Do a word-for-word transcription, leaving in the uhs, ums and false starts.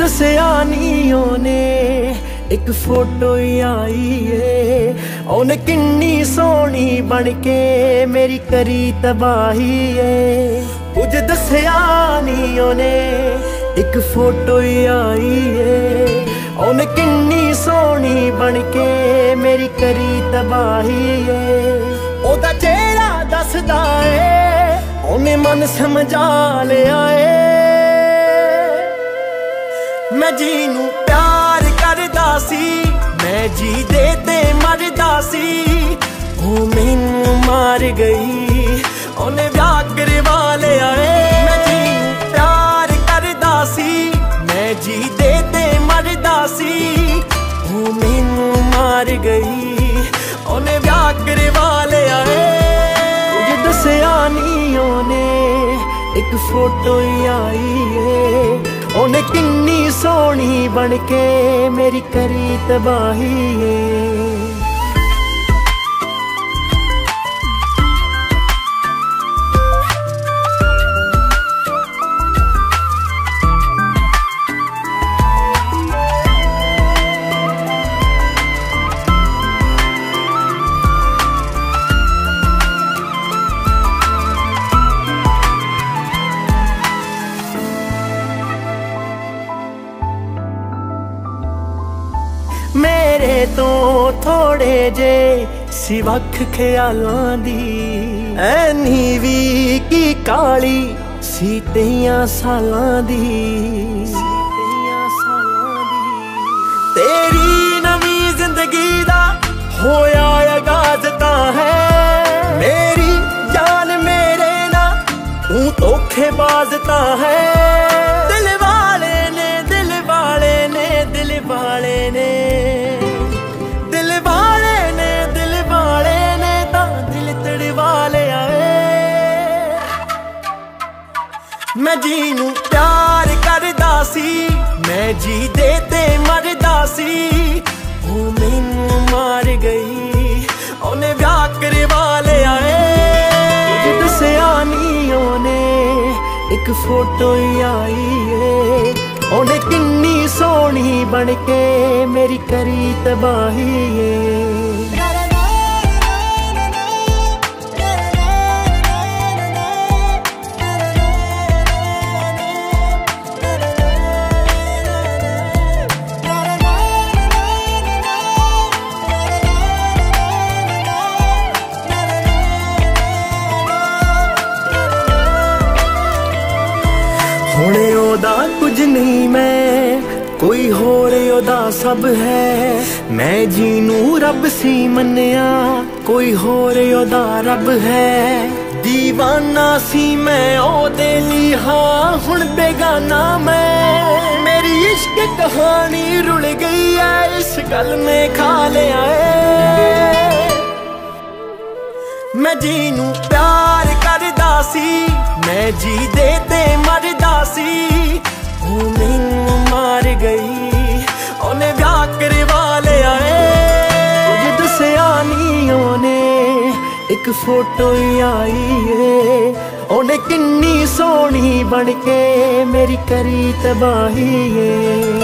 दसिया नी ओने एक फोटो ही आई है, ओने किन्नी सोहनी बन के मेरी करी तबाही है। कुछ दसिया नी ओने एक फोटो ही आई है, ओने किन्नी सोहनी बन के मेरी करी तबाही है। ओदा चेहरा दसदा है ओने मन समझा लिया है। मैं जीनू प्यार करदा सी, मैं जी दे ते मरदा सी, ओ मैनू मार गई ओने ब्याह करवा लिया है। मैं जीनू प्यार करदा सी, मैं जी दे ते मरदा सी, ओ मैनू मार गई ओने ब्याह करवा लिया है। कुछ दसिया नी ओने एक फोटो ही आई है, ओने किन्नी सोहनी बन के मेरी करी तबाही है। मेरे तो थोड़े जे सिवख ख्यालां दी ऐ नीवी की काली सी तेइयां सालां दी। तेरी नवी जिंदगी दा होया आगाज तां है, मेरी जान मेरे ना तू धोखेबाज तां है। दिल वाले ने दिल वाले ने दिल वाले ने मैं जीनू प्यार करदा सी, मैं जी दे ते मरदा सी, ओ मैनू मार गई ओने ब्याह करवा लिया है। कुछ दसिया नी ओने एक फोटो ही आई है, ओने किन्नी सोहनी बन के मेरी करी तबाही है। हुणे ओदा कुछ नहीं मैं, कोई होर ओदा सब है। मैं जीनू रब सी मन्निया, कोई होर ओदा रब है। दीवाना सी मैं ओदे ली हाँ हुण बेगाना मैं। मेरी इश्क कहानी रुल गई है, इस गल में खा लिया है। मैं जीनू प्यार करदा सी, मैं जी दे ते मरदा सी, ओ मैनू मार गई ओने ब्याह करवा लिया है। कुछ दसिया नी ओने एक फोटो ही आई है, ओने किन्नी सोहनी बन के मेरी करी तबाही है।